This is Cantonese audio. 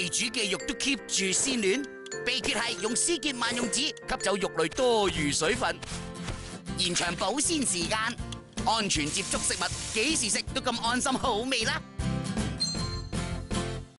煮嘅肉都 keep 住鮮嫩。秘訣係用絲潔萬用紙吸走肉類多餘水分，延長保鮮時間，安全接觸食物，幾時食都咁安心好味啦！